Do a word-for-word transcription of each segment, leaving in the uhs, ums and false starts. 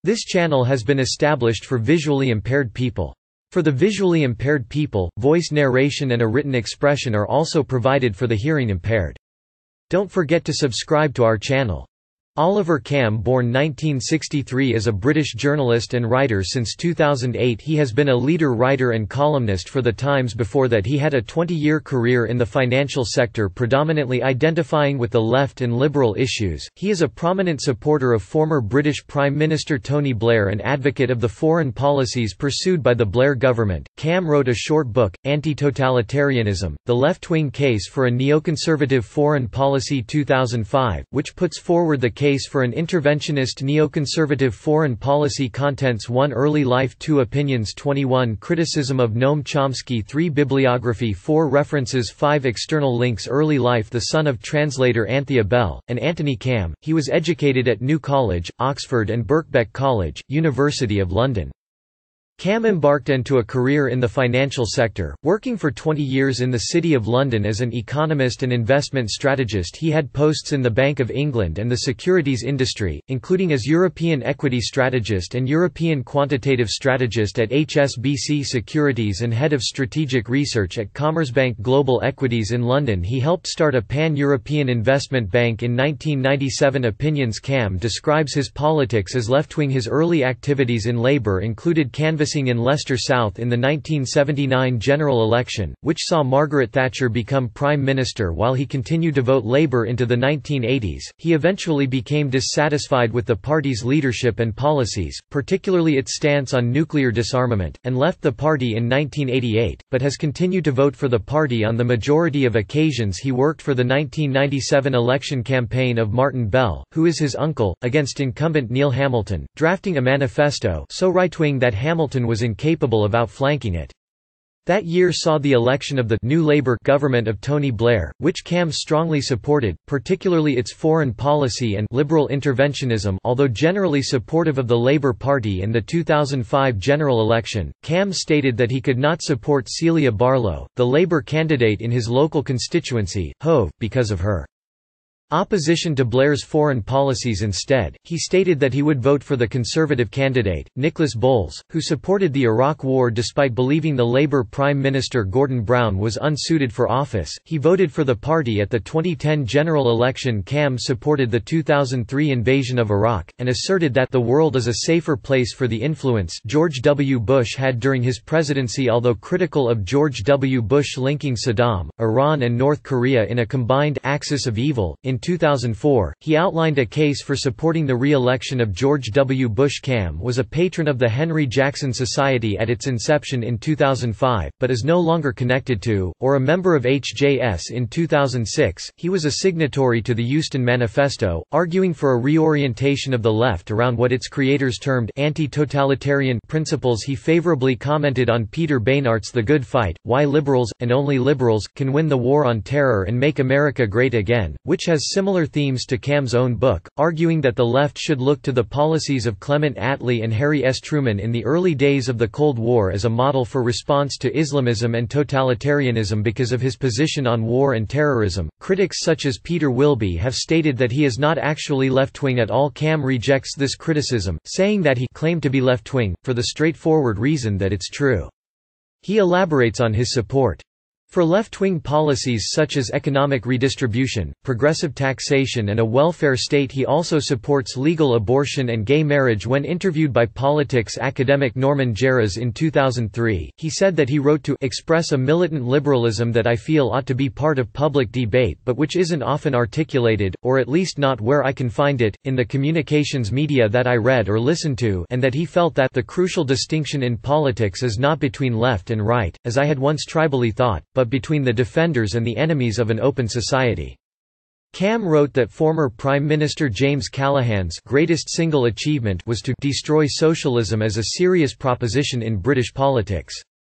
This channel has been established for visually impaired people. For the visually impaired people, voice narration and a written expression are also provided for the hearing impaired. Don't forget to subscribe to our channel. Oliver Kamm, born nineteen sixty-three, is a British journalist and writer. Since two thousand eight he has been a leader writer and columnist for The Times. Before that he had a twenty-year career in the financial sector, predominantly identifying with the left and liberal issues. He is a prominent supporter of former British Prime Minister Tony Blair and advocate of the foreign policies pursued by the Blair government. Kamm wrote a short book, Anti-Totalitarianism, The Left-Wing Case for a Neoconservative Foreign Policy two thousand five, which puts forward the case for an interventionist neoconservative foreign policy. Contents: one Early life, two Opinions, twenty-one Criticism of Noam Chomsky, three Bibliography, four References, five External links. Early life. The son of translator Anthea Bell, and Antony Kamm, he was educated at New College, Oxford and Birkbeck College, University of London. Kamm embarked into a career in the financial sector, working for twenty years in the City of London as an economist and investment strategist. He had posts in the Bank of England and the securities industry, including as European equity strategist and European quantitative strategist at H S B C Securities and head of strategic research at Commerzbank Global Equities in London. He helped start a pan-European investment bank in nineteen ninety-seven. Opinions. Kamm describes his politics as left-wing. His early activities in Labour included canvassing in Leicester South in the nineteen seventy-nine general election, which saw Margaret Thatcher become Prime Minister. While he continued to vote Labour into the nineteen eighties, he eventually became dissatisfied with the party's leadership and policies, particularly its stance on nuclear disarmament, and left the party in nineteen eighty-eight, but has continued to vote for the party on the majority of occasions. He worked for the nineteen ninety-seven election campaign of Martin Bell, who is his uncle, against incumbent Neil Hamilton, drafting a manifesto so right-wing that Hamilton was incapable of outflanking it. That year saw the election of the New Labour government of Tony Blair, which Kamm strongly supported, particularly its foreign policy and liberal interventionism. Although generally supportive of the Labour Party in the two thousand five general election, Kamm stated that he could not support Celia Barlow, the Labour candidate in his local constituency, Hove, because of her opposition to Blair's foreign policies. Instead, he stated that he would vote for the Conservative candidate, Nicholas Bowles, who supported the Iraq War despite believing the Labour Prime Minister Gordon Brown was unsuited for office. He voted for the party at the twenty ten general election. Kamm supported the two thousand three invasion of Iraq, and asserted that the world is a safer place for the influence George W. Bush had during his presidency. Although critical of George W. Bush linking Saddam, Iran and North Korea in a combined axis of evil, in two thousand four, he outlined a case for supporting the re-election of George W. Bush. Kamm was a patron of the Henry Jackson Society at its inception in two thousand five, but is no longer connected to, or a member of H J S. In two thousand six, he was a signatory to the Euston Manifesto, arguing for a reorientation of the left around what its creators termed anti-totalitarian principles. He favorably commented on Peter Baynard's The Good Fight, Why Liberals, and Only Liberals, Can Win the War on Terror and Make America Great Again, which has similar themes to Kamm's own book, arguing that the left should look to the policies of Clement Attlee and Harry S. Truman in the early days of the Cold War as a model for response to Islamism and totalitarianism. Because of his position on war and terrorism, critics such as Peter Wilby have stated that he is not actually left-wing at all. Kamm rejects this criticism, saying that he claimed to be left-wing, for the straightforward reason that it's true. He elaborates on his support for left-wing policies such as economic redistribution, progressive taxation and a welfare state. He also supports legal abortion and gay marriage. When interviewed by Politics academic Norman Jarrahs in two thousand three, he said that he wrote to express a militant liberalism that I feel ought to be part of public debate but which isn't often articulated, or at least not where I can find it, in the communications media that I read or listened to, and that he felt that the crucial distinction in politics is not between left and right, as I had once tribally thought, but between the defenders and the enemies of an open society. Kamm wrote that former Prime Minister James Callaghan's greatest single achievement was to destroy socialism as a serious proposition in British politics.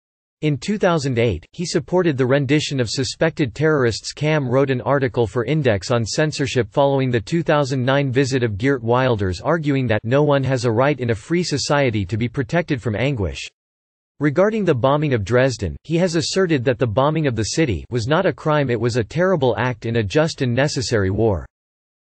In two thousand eight, he supported the rendition of suspected terrorists. Kamm wrote an article for Index on censorship following the two thousand nine visit of Geert Wilders, arguing that no one has a right in a free society to be protected from anguish. Regarding the bombing of Dresden, he has asserted that the bombing of the city was not a crime, it was a terrible act in a just and necessary war.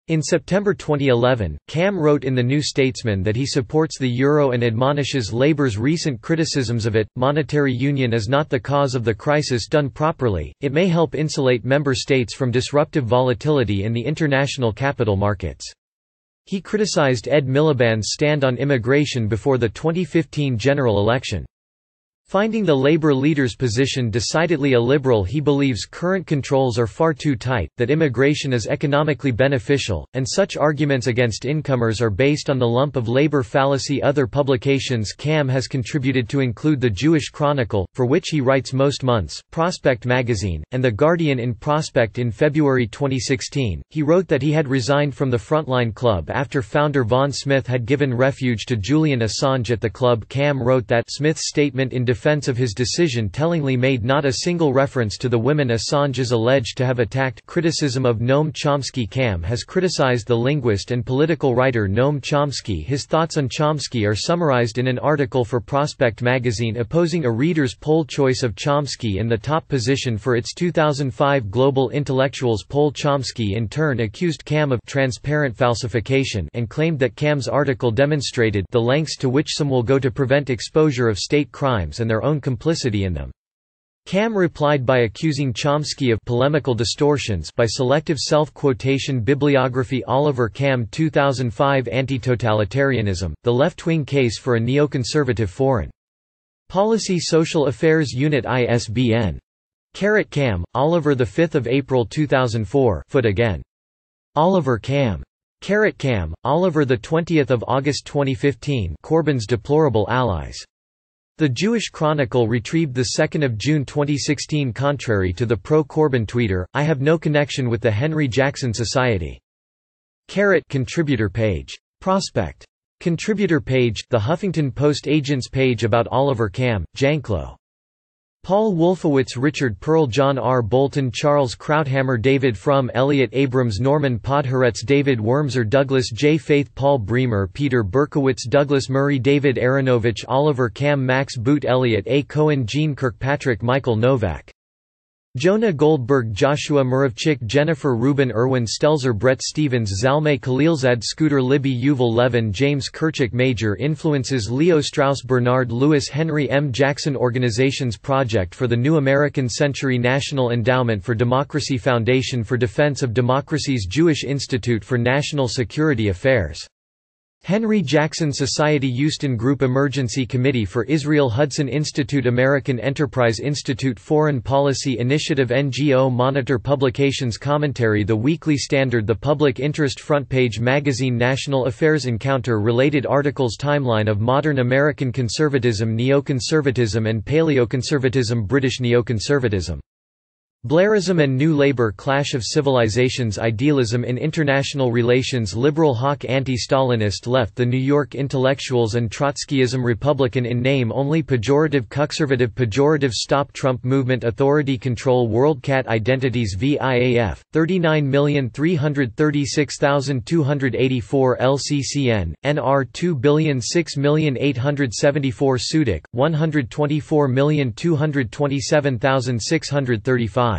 In September twenty eleven, Kamm wrote in The New Statesman that he supports the euro and admonishes Labour's recent criticisms of it. Monetary union is not the cause of the crisis. Done properly, it may help insulate member states from disruptive volatility in the international capital markets. He criticised Ed Miliband's stand on immigration before the twenty fifteen general election. Finding the Labour leader's position decidedly illiberal, he believes current controls are far too tight, that immigration is economically beneficial, and such arguments against incomers are based on the lump of Labour fallacy. Other publications Kamm has contributed to include the Jewish Chronicle, for which he writes most months, Prospect magazine, and The Guardian. In Prospect in February twenty sixteen, he wrote that he had resigned from the Frontline Club after founder Vaughan Smith had given refuge to Julian Assange at the club. Kamm wrote that Smith's statement in defense of his decision tellingly made not a single reference to the women Assange is alleged to have attacked. Criticism of Noam Chomsky. Kamm has criticized the linguist and political writer Noam Chomsky. His thoughts on Chomsky are summarized in an article for Prospect magazine opposing a reader's poll choice of Chomsky in the top position for its two thousand five Global Intellectuals poll. Chomsky in turn accused Kamm of transparent falsification and claimed that Kamm's article demonstrated the lengths to which some will go to prevent exposure of state crimes and their own complicity in them. Kamm replied by accusing Chomsky of polemical distortions by selective self-quotation. Bibliography. Oliver Kamm two thousand five Anti-Totalitarianism, The Left-Wing Case for a Neoconservative Foreign Policy. Social Affairs Unit. I S B N. Kamm, Oliver the fifth of April two thousand four. Foot again. Oliver Kamm. Kamm, Oliver the twentieth of August twenty fifteen. Corbyn's Deplorable Allies. The Jewish Chronicle retrieved the second of June twenty sixteen. Contrary to the pro-Corbyn tweeter, I have no connection with the Henry Jackson Society. Carat contributor page. Prospect. Contributor page. The Huffington Post agents page about Oliver Kamm, Janklow. Paul Wolfowitz, Richard Pearl, John R. Bolton, Charles Krauthammer, David Frum, Elliot Abrams, Norman Podhoretz, David Wormser, Douglas J. Faith, Paul Bremer, Peter Berkowitz, Douglas Murray, David Aronovich, Oliver Kamm, Max Boot, Elliot A. Cohen, Jean Kirkpatrick, Michael Novak, Jonah Goldberg, Joshua Muravchik, Jennifer Rubin, Erwin Stelzer, Brett Stevens, Zalmay Khalilzad, Scooter Libby, Yuval Levin, James Kirchick. Major influences. Leo Strauss, Bernard Lewis, Henry M. Jackson. Organizations. Project for the New American Century, National Endowment for Democracy, Foundation for Defense of Democracies, Jewish Institute for National Security Affairs, Henry Jackson Society, Houston Group, Emergency Committee for Israel, Hudson Institute, American Enterprise Institute, Foreign Policy Initiative, N G O Monitor. Publications. Commentary. The Weekly Standard, The Public Interest, Front Page Magazine, National Affairs. Encounter. Related articles. Timeline of modern American conservatism, neoconservatism and paleoconservatism, British neoconservatism, Blairism and New Labour, Clash of Civilizations, Idealism in International Relations, Liberal hawk, Anti-Stalinist left, The New York Intellectuals and Trotskyism, Republican in name only, Pejorative, Cuxervative, Pejorative, Stop Trump Movement, Authority Control, WorldCat Identities, V I A F, thirty-nine million three hundred thirty-six thousand two hundred eighty-four, L C C N, N R two billion six million eight hundred seventy-four, Sudik, one hundred twenty-four million two hundred twenty-seven thousand six hundred thirty-five.